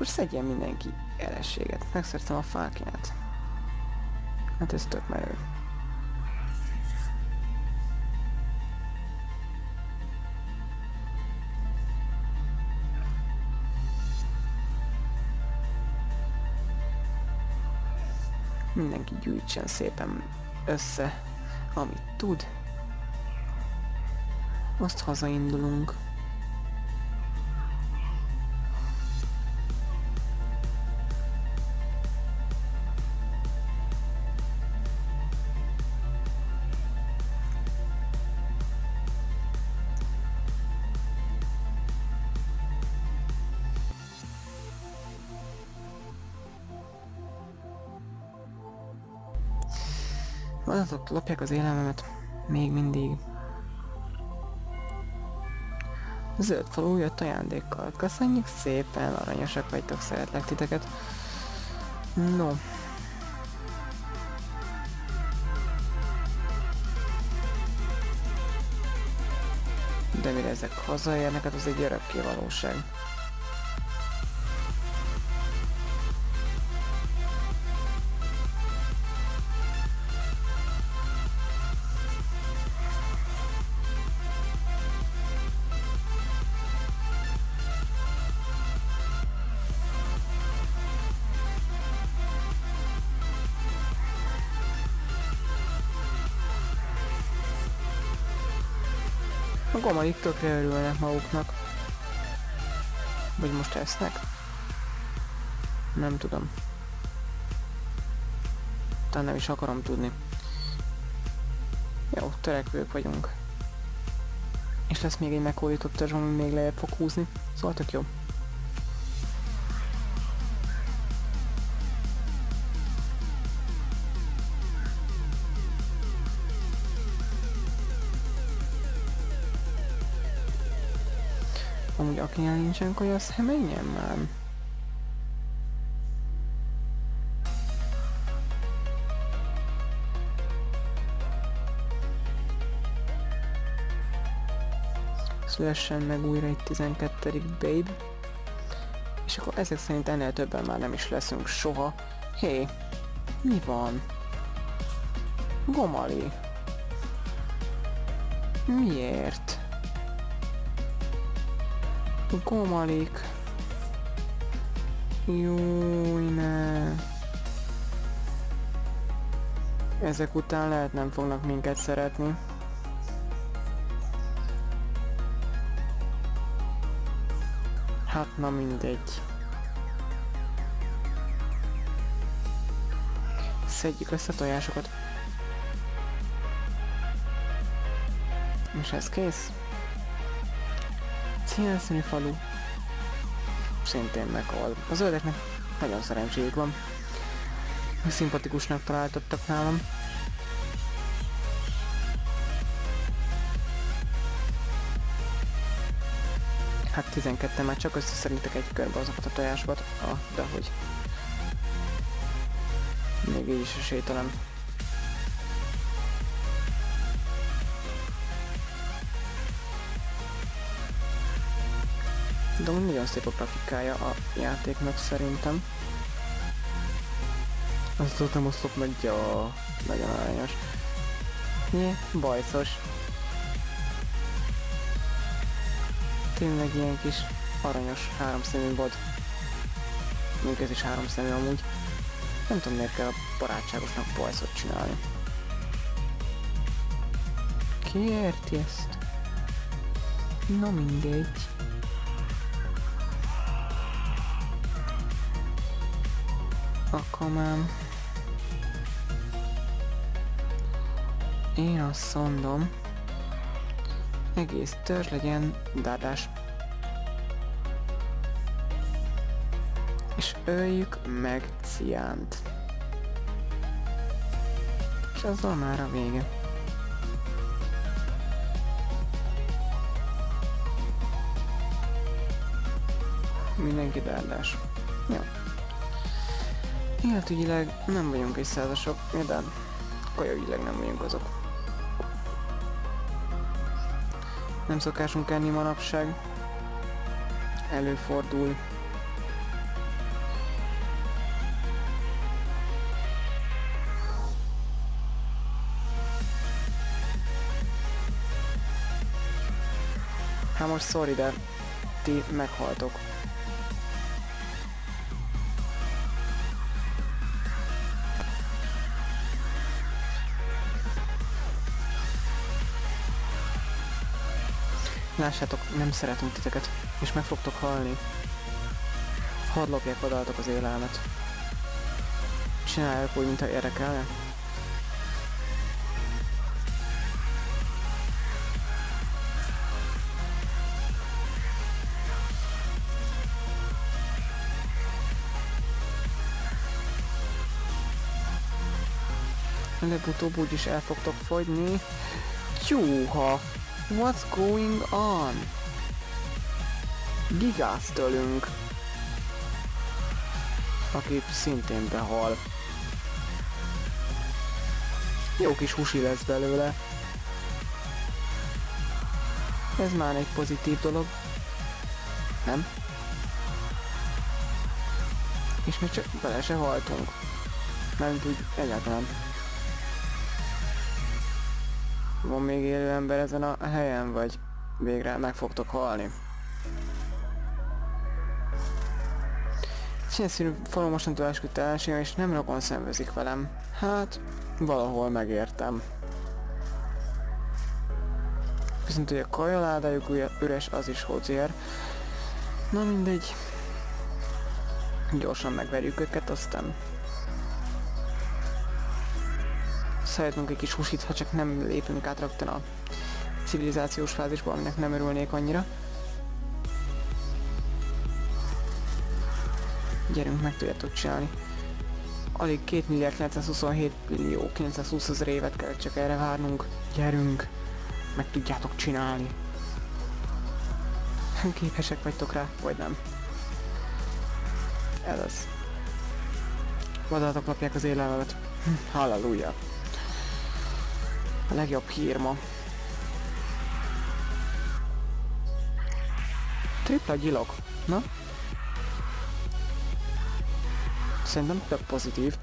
Akkor szedjen mindenki elességet. Megszerztem a fákját. Hát ez tök merő. Mindenki gyűjtsen szépen össze, amit tud. Azt hazaindulunk. Adatok lopják az élelmemet. Még mindig. Zöld falu jött ajándékkal. Köszönjük szépen, aranyosak vagytok, szeretlek titeket. No. De mire ezek hazaérnek, hát az egy örökké valóság. A gomalik tökre örülnek maguknak. Vagy most esznek? Nem tudom. Talán nem is akarom tudni. Jó, törekvők vagyunk. És lesz még egy meghódított törzs, ami még lejjebb fog húzni. Szóval tök jó. Amúgy akinél nincsen kaja, az menjen már. Szülessen meg újra egy 12. babe. És akkor ezek szerint ennél többen már nem is leszünk soha. Hé, mi van? Gomali. Miért? Gomalik. Júj, ne. Ezek után lehet nem fognak minket szeretni. Hát na mindegy. Szedjük össze a tojásokat. És ez kész. Színeszínű falu. Szintén meghal. A zöldeknek nagyon szerencséjük van. Szimpatikusnak találtattak nálam. Hát 12 már csak összeszedítek egy körbe azokat a tojásokat. De hogy. Még így is esélytelen. De nagyon szép a grafikája a játéknak szerintem. Azt tudtam oszlop meg, jó, nagyon aranyos. Bajszos. Tényleg ilyen kis aranyos háromszemű bod. Még ez is háromszemű amúgy. Nem tudom miért kell a barátságosnak bajszot csinálni. Ki érti ezt? Na mindegy. Akkor már... Én azt mondom... Egész törzs legyen dárdás. És öljük meg Ciánt. És azzal már a vége. Mindenki dárdás. Jó. Életügyileg nem vagyunk is százasok, de kajaügyileg nem vagyunk azok. Nem szokásunk enni manapság. Előfordul. Hát most sorry, de ti meghaltok. Lássátok, nem szeretünk titeket, és meg fogtok halni. Hadd lopják odaadok az élelmet. Csinálják úgy, mintha érdekelne. Előbb-utóbb úgyis el fogtok fogyni. Tyúha! What's going on? Gigáztölünk. Aki szintén behal. Jó kis husi lesz belőle. Ez már egy pozitív dolog. Nem? És még csak bele se haltunk. Mert úgy egyáltalán. Van még élő ember ezen a helyen, vagy végre meg fogtok halni? Színeszínű falu mostantól esküdt ellenségem, és nem rokon szenvezik velem. Hát, valahol megértem. Viszont, hogy a kajaládájuk üres, az is hozér. Na mindegy. Gyorsan megverjük őket, aztán... Szeretnénk egy kis husit, ha csak nem lépünk át rögtön a civilizációs fázisba, aminek nem örülnék annyira. Gyerünk, meg tudjátok csinálni. Alig 2.927.920.000 évet kell csak erre várnunk. Gyerünk, meg tudjátok csinálni. Képesek vagytok rá, vagy nem? Ez az. Vadállatok lapják az élelmet. Halleluja. A legjobb hír ma. Tripla gyilok. Na? Szerintem tök pozitív.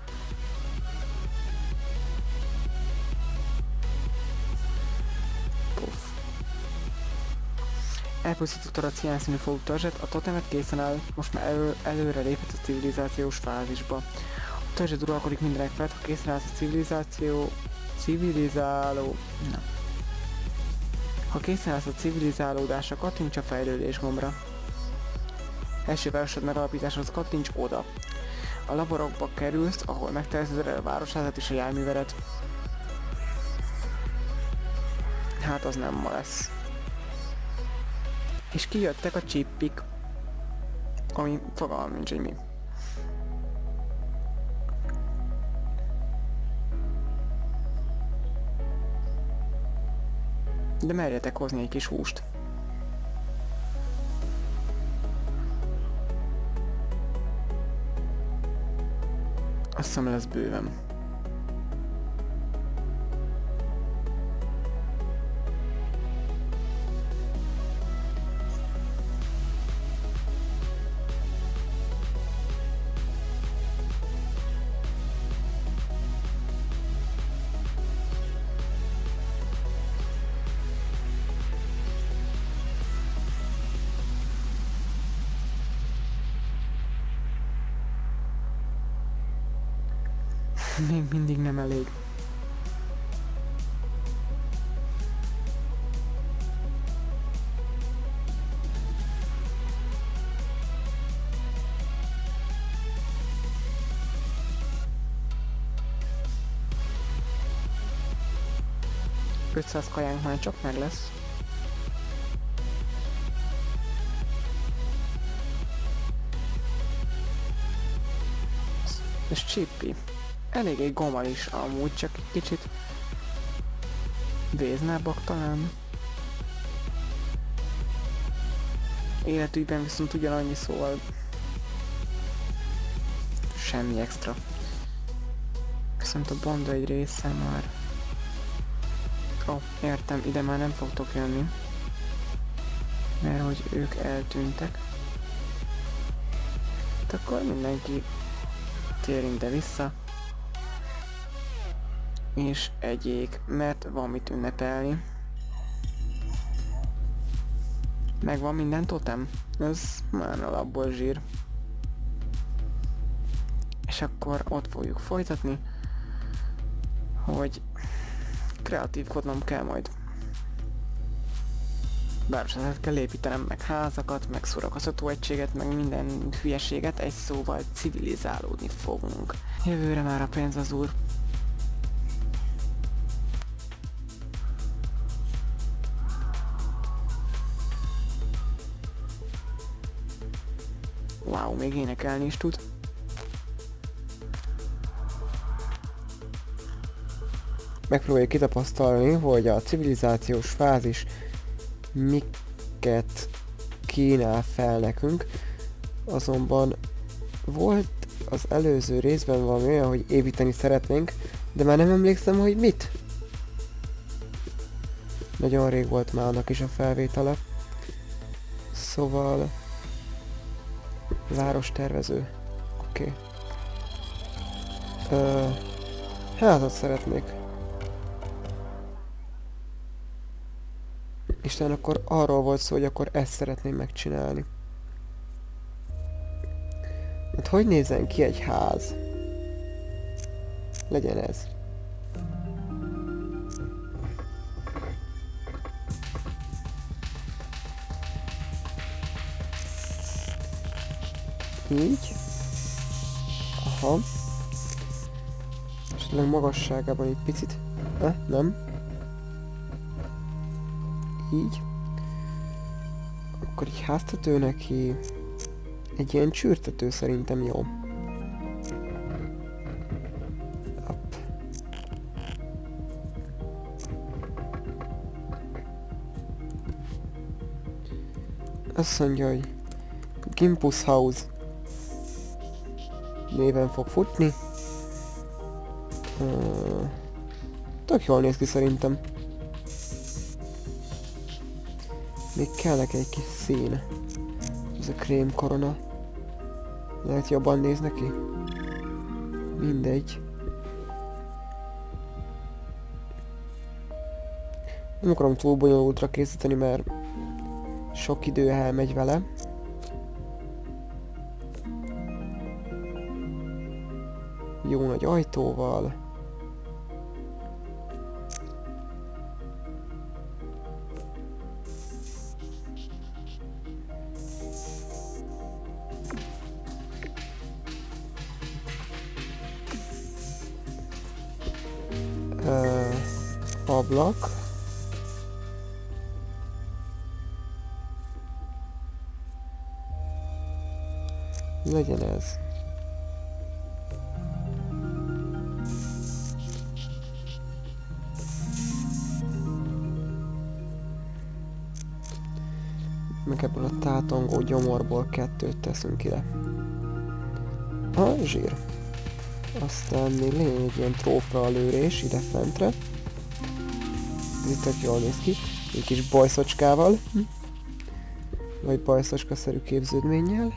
Puff. Elpusztítottad a ciánszínű fogú törzset, a totemet készen áll, most már előre léphet a civilizációs fázisba. A törzset uralkodik mindenek felett, ha készen állsz a Ha készen állsz a civilizálódásra, kattints a fejlődés gombra. Első városod megalapításhoz kattints oda. A laborokba kerülsz, ahol megtervezed a városházat és a járművedet. Hát az nem ma lesz. És kijöttek a csippik. Ami fogalmam nincs, hogy mi. De merjetek hozni egy kis húst. Azt hiszem lesz bőven. Még mindig nem elég. $500 kajánk már csak meg lesz. Ez Chippy. Elég egy gomal is amúgy, csak egy kicsit véznábbak talán. Életügyben viszont ugyanannyi, szóval semmi extra. Viszont a banda egy része már... Ó, értem, ide már nem fogtok jönni. Mert hogy ők eltűntek. Hát akkor mindenki térjünk ide vissza. És egyék, mert van mit ünnepelni. Megvan minden totem? Ez már alapból zsír. És akkor ott fogjuk folytatni, hogy kreatívkodnom kell majd. Városokat kell építenem, meg házakat, meg szórakoztató egységet, meg minden hülyeséget, egy szóval civilizálódni fogunk. Jövőre már a pénz az úr. Wow, még énekelni is tud. Megpróbáljuk kitapasztalni, hogy a civilizációs fázis miket kínál fel nekünk. Azonban volt az előző részben valami olyan, hogy építeni szeretnénk, de már nem emlékszem, hogy mit. Nagyon rég volt már annak is a felvétele. Szóval... várostervező. Oké. Házat szeretnék. Isten, akkor arról volt szó, hogy akkor ezt szeretném megcsinálni. Hát hogy nézzen ki egy ház? Legyen ez. Így. Aha. Esetleg magasságában egy picit. Nem. Így. Akkor egy háztető neki... egy ilyen csürtető szerintem jó. Up. Azt mondja, hogy Gimpus House néven fog futni. Tök jól néz ki szerintem. Még kell neki egy kis szín. Ez a krém korona. Lehet jobban néz neki? Mindegy. Nem akarom túl bonyolultra készíteni, mert sok idő elmegy vele. Jó nagy ajtóval. Ablak. Legyen ez. Meg ebből a tátongó gyomorból 2 teszünk ide. Zsír. Aztán még legyen egy ilyen trófra a lőrés ide fentre. Ez itt tök jól néz ki. Egy kis bajszocskával. Vagy bajszocska-szerű képződménnyel.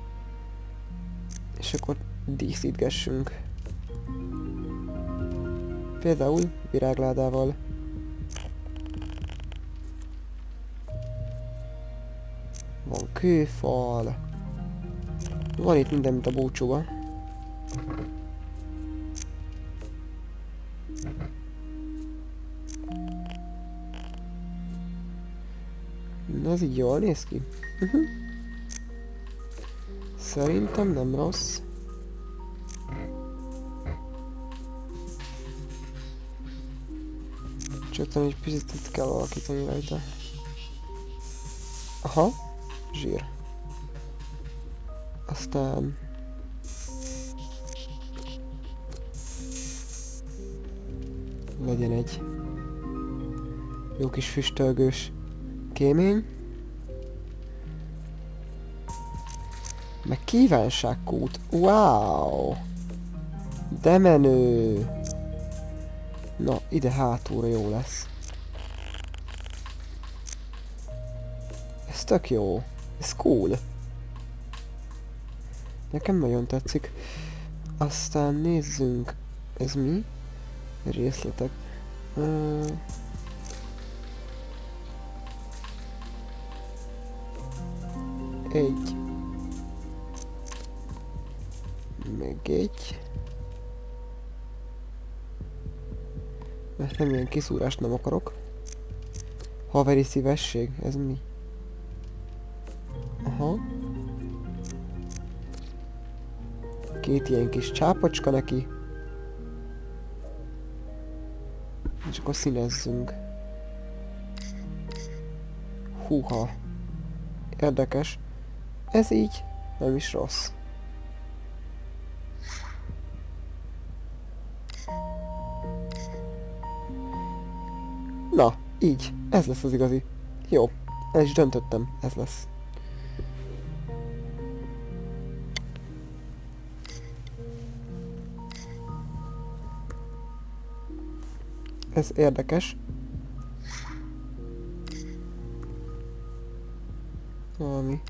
És akkor díszítgessünk. Például virágládával. Van kőfal. Van itt minden, mint a búcsúba. Na, ez így jól néz ki. Szerintem nem rossz. Csak egy picit itt kell alakítani rajta. Aha, zsír. Aztán... legyen egy jó kis füstölgős kémény. Meg kívánságkút. Wow! De menő! Na, ide hátulra jó lesz. Ez tök jó. Ez cool. Nekem nagyon tetszik. Aztán nézzünk. Ez mi? Részletek. Egy. Meg egy. Mert nem ilyen kiszúrást nem akarok. Haveri szívesség, ez mi? Aha. Két ilyen kis csápocska neki. És akkor színezzünk. Húha. Érdekes. Ez így nem is rossz. Na, így. Ez lesz az igazi. Jó. El is döntöttem. Ez lesz. Ez érdekes. Valami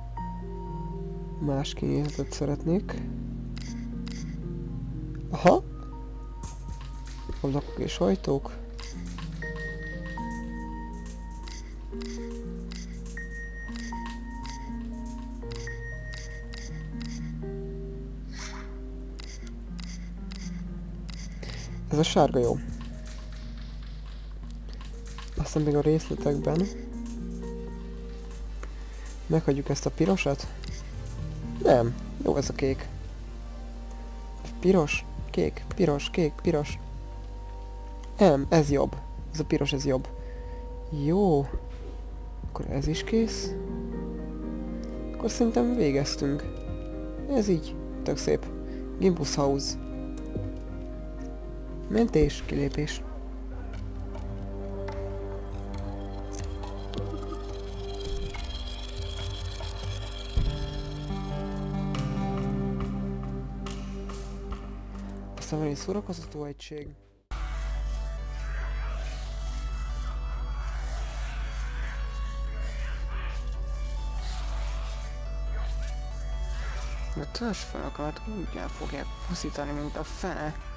más kinézetet szeretnék. Aha! Ablakok és ajtók. Ez a sárga jó. Aztán még a részletekben meghagyjuk ezt a pirosat? Nem. Jó ez a kék. Piros, kék, piros, kék, piros. Nem, ez jobb. Ez a piros, ez jobb. Jó. Akkor ez is kész. Akkor szerintem végeztünk. Ez így. Tök szép. Gimbus House. Mentés, kilépés. Aztán van egy szórakoztató egység. A törzsfalakat úgy el fogják pusztítani, mint a fene.